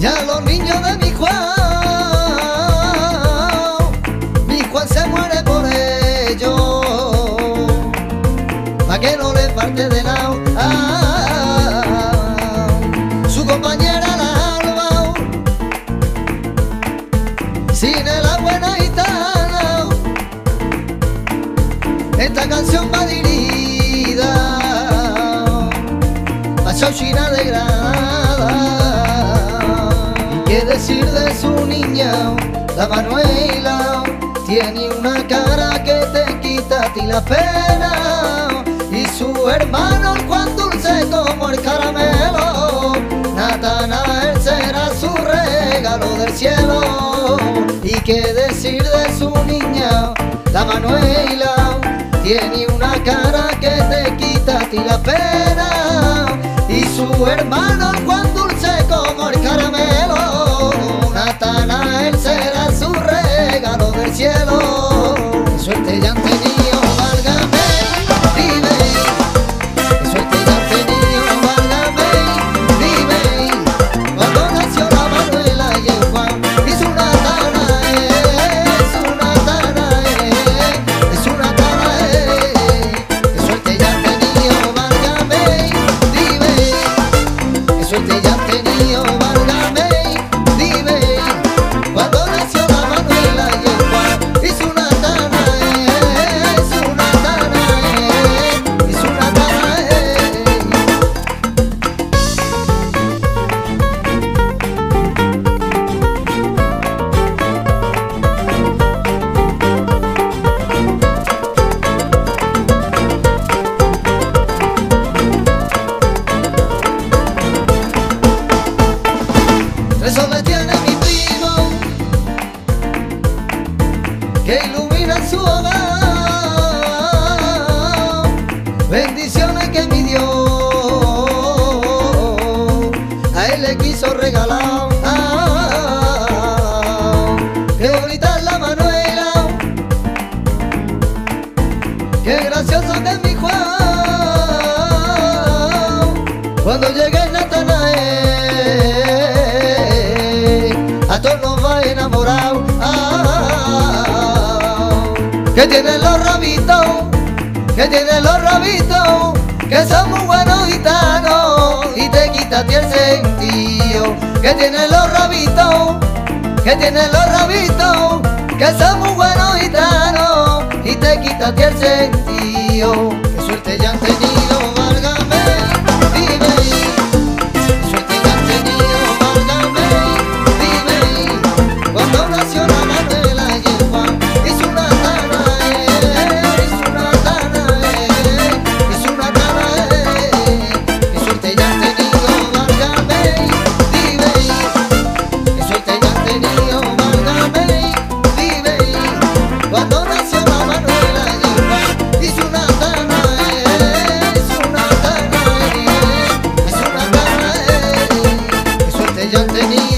Ya los niños de mi Juan se muere por ellos, pa' que no le falte de lado su compañera la Alba, sin el buena gitana. Esta canción va dirigida a Chauchina de Granada. ¿Y qué decir de su niña, la Manuela? Tiene una cara que te quita a ti la pena, y su hermano el Juan dulce como el caramelo. Natanael será su regalo del cielo. ¿Y qué decir de su niña, la Manuela? Tiene una cara que te quita a ti la pena, y su hermano el Juan dulce como el caramelo. Natanael será su regalo del cielo. Qué suerte ya han tenido, válgame, dime. Qué suerte ya han tenido, válgame, dime. Cuando nació la Manuela y el Juan, es una Natanael, es una Natanael, es una Natanael. Qué suerte ya han tenido, válgame, dime. Qué suerte ya han tenido, válgame, dime. Cuando nació la Manuela y el Juan, es una Natanael, es una Natanael, es una Natanael. Tres soles tiene mi primo que ilumina su hogar, bendiciones que mi Dios a él le quiso regalar. Qué bonita es la Manuela, qué gracioso que es mi Juan. Cuando llegue Natanael, a todos nos va enamorado. Que tienen los rabitos, que tienen los rabitos, que son muy buenos gitanos, y te quita a ti el sentido. Que tienen los rabitos, que tienen los rabitos, que son muy buenos gitanos, y te quita a ti el sentido. Qué suerte ya han tenido, válgame, dime. Qué suerte ya han tenido, válgame, dime. Cuando nació la Manuela y el Juan, es una Natanael, es una Natanael, es una Natanael. Qué suerte ya han tenido, válgame, dime. Qué suerte ya han tenido, válgame, dime. Cuando nació la Manuela y el Juan, es una Natanael, es una Natanael, es una Natanael. Qué suerte ya han tenido.